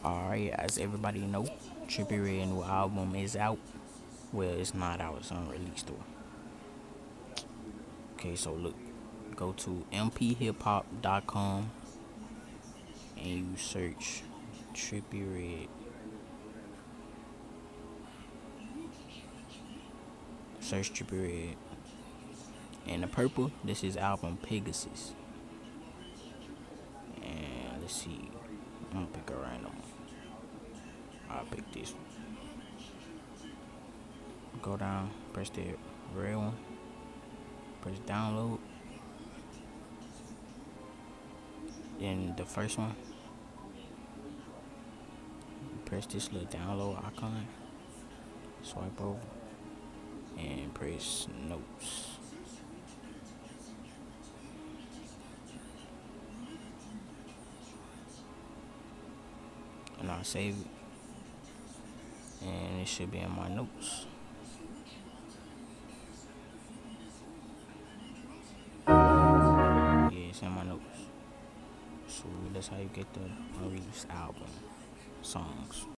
Alright, as everybody know, Trippie Redd new album is out. Well, it's not out, it's unreleased though. Okay, so look, go to mphiphop.com and you search Trippie Redd. Search Trippie Redd. And the purple, this is album Pegasus. And let's see, I'm gonna pick a random one. I'll pick this one. Go down, press the red one, press download. Then the first one, press this little download icon, swipe over, and press notes. And I'll save it, and it should be in my notes. Yeah, it's in my notes. So that's how you get the unreleased album songs.